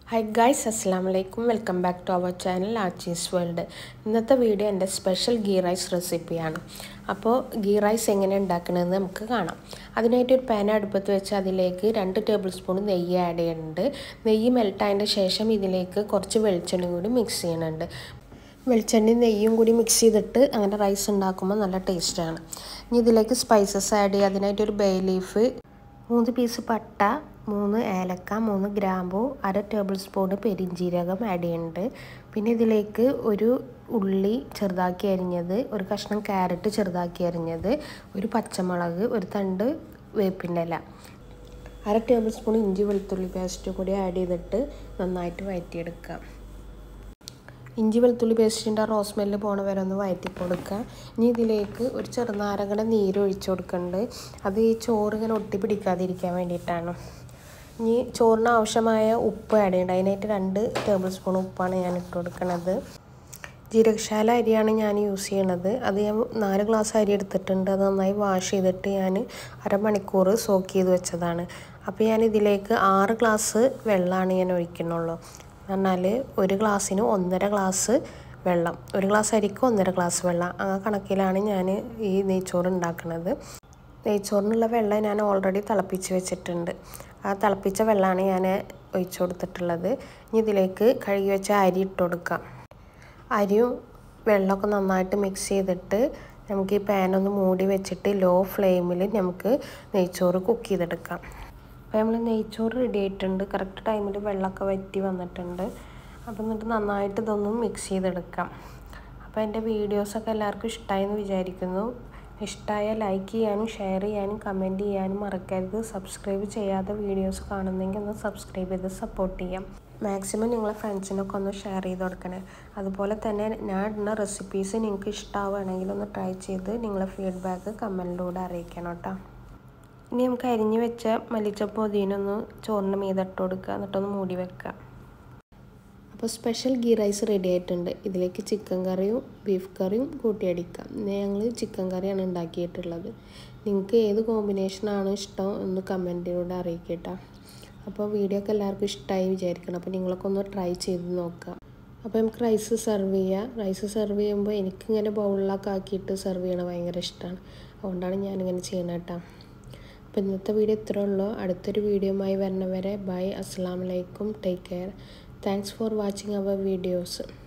Hi guys, Assalamu alaikum. Welcome back to our channel Archie's World. ഇന്നത്തെ video എൻ്റെ special ghee rice റെസിപ്പിയാണ്. അപ്പോൾ ghee rice എങ്ങനെ ഉണ്ടാക്കണമെന്ന് നമുക്ക് കാണാം. അതിനായിട്ട് ഒരു പാൻ അടുപ്പത്ത് വെച്ച് അതിലേക്ക് 2 ടേബിൾ സ്പൂൺ നെയ്യ് ആഡ് ചെയ്യുന്നുണ്ട്. നെയ്യ് മെൽട്ടായതിൻ്റെ ശേഷം ഇതിലേക്ക് കുറച്ച് വെളിച്ചെണ്ണ കൂടി മിക്സ് ചെയ്യുന്നുണ്ട്. വെളിച്ചെണ്ണയും നെയ്യും കൂടി മിക്സ് ചെയ്തിട്ട് അങ്ങനെ റൈസ് ഉണ്ടാക്കുമ്പോൾ നല്ല ടേസ്റ്റാണ്. ഇനി ഇതിലേക്ക് സ്പൈസസ് ആഡ് ചെയ്യുക. അതിനായിട്ടൊരു ബേ ലീഫ്, 3 പീസ് പട്ട, 3 ഏലക്ക, 3 ഗ്രാമ്പു, 1/2 ടേബിൾ സ്പൂൺ പെരിഞ്ജീരകം ആഡ് ചെയ്യുന്നുണ്ട്. പിന്നെ ഇതിലേക്ക് ഒരു ഉള്ളി ചെറുതാക്കി അരിഞ്ഞത്, ഒരു കഷ്ണം ക്യാരറ്റ് ചെറുതാക്കി അരിഞ്ഞത്, ഒരു പച്ചമുളക്, ഒരു തണ്ട് വേപ്പിൻ്റെ ഇല, 1/2 ടേബിൾ സ്പൂൺ ഇഞ്ചി വെളുത്തുള്ളി പേസ്റ്റ് കൂടി ആഡ് ചെയ്തിട്ട് നന്നായിട്ട് വഴറ്റിയെടുക്കുക. ഇഞ്ചി വെളുത്തുള്ളി പേസ്റ്റിൻ്റെ റോസ് സ്മെല്ല് പോണ വരെ ഒന്ന് വഴറ്റി കൊടുക്കുക. ഇനി ഇതിലേക്ക് ഒരു ചെറുനാരങ്ങയുടെ നീര് ഒഴിച്ചു കൊടുക്കുന്നുണ്ട്. അത് ഈ ചോറ് ഇങ്ങനെ ഒട്ടിപ്പിടിക്കാതിരിക്കാൻ വേണ്ടിയിട്ടാണ്. ഇനി ചോറിന് ആവശ്യമായ ഉപ്പ് ആഡ് ചെയ്യേണ്ടത്. അതിനായിട്ട് 2 ടേബിൾ സ്പൂൺ ഉപ്പാണ് ഞാൻ ഇട്ട് കൊടുക്കുന്നത്. ജീരകശാല അരിയാണ് ഞാൻ യൂസ് ചെയ്യണത്. അത് ഞാൻ 4 ഗ്ലാസ് അരി എടുത്തിട്ടുണ്ട്. അത് നന്നായി വാഷ് ചെയ്തിട്ട് ഞാൻ അരമണിക്കൂർ സോക്ക് ചെയ്ത് വെച്ചതാണ്. അപ്പോൾ ഞാൻ ഇതിലേക്ക് 6 ഗ്ലാസ് വെള്ളമാണ് ഞാൻ ഒഴിക്കുന്നുള്ളൂ. എന്നാൽ ഒരു ഗ്ലാസ്സിന് 1.5 ഗ്ലാസ് വെള്ളം, 1 ഗ്ലാസ് അരിക്ക് 1.5 ഗ്ലാസ് വെള്ളം, ആ കണക്കിലാണ് ഞാൻ ഈ നെയ്ച്ചോറ് ഉണ്ടാക്കുന്നത്. നെയ്ച്ചോറിനുള്ള വെള്ളം ഞാൻ ഓൾറെഡി തിളപ്പിച്ച് വെച്ചിട്ടുണ്ട്. ആ തിളപ്പിച്ച വെള്ളമാണ് ഞാൻ ഒഴിച്ചു കൊടുത്തിട്ടുള്ളത്. ഇനി ഇതിലേക്ക് കഴുകി വെച്ച അരി ഇട്ട് കൊടുക്കാം. അരിയും വെള്ളമൊക്കെ നന്നായിട്ട് മിക്സ് ചെയ്തിട്ട് നമുക്ക് ഈ പാനൊന്ന് മൂടി വെച്ചിട്ട് ലോ ഫ്ലെയിമിൽ നമുക്ക് നെയ്ച്ചോറ് കുക്ക് ചെയ്തെടുക്കാം. അപ്പോൾ നമ്മൾ നെയ്ച്ചോറ് റെഡി ആയിട്ടുണ്ട്. കറക്റ്റ് ടൈമിൽ വെള്ളമൊക്കെ വറ്റി വന്നിട്ടുണ്ട്. അപ്പോൾ എന്നിട്ട് നന്നായിട്ട് ഇതൊന്നും മിക്സ് ചെയ്തെടുക്കാം. അപ്പോൾ എൻ്റെ വീഡിയോസൊക്കെ എല്ലാവർക്കും ഇഷ്ടമായി എന്ന് വിചാരിക്കുന്നു. ഇഷ്ടമായാൽ ലൈക്ക് ചെയ്യാനും ഷെയർ ചെയ്യാനും കമൻറ്റ് ചെയ്യാനും മറക്കരുത്. സബ്സ്ക്രൈബ് ചെയ്യാതെ വീഡിയോസ് കാണുന്നെങ്കിൽ ഒന്ന് സബ്സ്ക്രൈബ് ചെയ്ത് സപ്പോർട്ട് ചെയ്യാം. മാക്സിമം നിങ്ങളെ ഫ്രണ്ട്സിനൊക്കെ ഒന്ന് ഷെയർ ചെയ്ത് കൊടുക്കണേ. അതുപോലെ തന്നെ ഞാൻ ഇടുന്ന റെസിപ്പീസ് നിങ്ങൾക്ക് ഇഷ്ടമാവുകയാണെങ്കിൽ ഒന്ന് ട്രൈ ചെയ്ത് നിങ്ങളെ ഫീഡ്ബാക്ക് കമൻറ്റിലൂടെ അറിയിക്കണം കേട്ടോ. ഇനി നമുക്ക് അരിഞ്ഞ് വെച്ച മല്ലിച്ചപ്പ് പുതിനൊന്ന് ചോറിൻ്റെ മീതെ ഇട്ട് കൊടുക്കുക, എന്നിട്ടൊന്ന് മൂടി വെക്കുക. അപ്പോൾ സ്പെഷ്യൽ ഗീ റൈസ് റെഡി ആയിട്ടുണ്ട്. ഇതിലേക്ക് ചിക്കൻ കറിയും ബീഫ് കറിയും കൂട്ടിയടിക്കാം. ഞങ്ങൾ ചിക്കൻ കറിയാണ് ഉണ്ടാക്കിയിട്ടുള്ളത്. നിങ്ങൾക്ക് ഏത് കോമ്പിനേഷനാണ് ഇഷ്ടം എന്ന് കമൻറ്റിലൂടെ അറിയിക്കട്ടോ. അപ്പോൾ വീഡിയോ ഒക്കെ എല്ലാവർക്കും ഇഷ്ടമായി വിചാരിക്കണം. അപ്പോൾ നിങ്ങളൊക്കെ ഒന്ന് ട്രൈ ചെയ്ത് നോക്കുക. അപ്പോൾ നമുക്ക് റൈസ് സെർവ് ചെയ്യാം. റൈസ് സെർവ് ചെയ്യുമ്പോൾ എനിക്കിങ്ങനെ ബൗളിലൊക്കെ ആക്കിയിട്ട് സെർവ് ചെയ്യണത് ഭയങ്കര ഇഷ്ടമാണ്. അതുകൊണ്ടാണ് ഞാനിങ്ങനെ ചെയ്യണത് കേട്ടോ. അപ്പോൾ ഇന്നത്തെ വീഡിയോ ഇത്രേ ഉള്ളൂ. അടുത്തൊരു വീഡിയോയുമായി വരുന്നവരെ ബൈ. അസ്സലാമു അലൈക്കും. Take care. Thanks for watching our videos.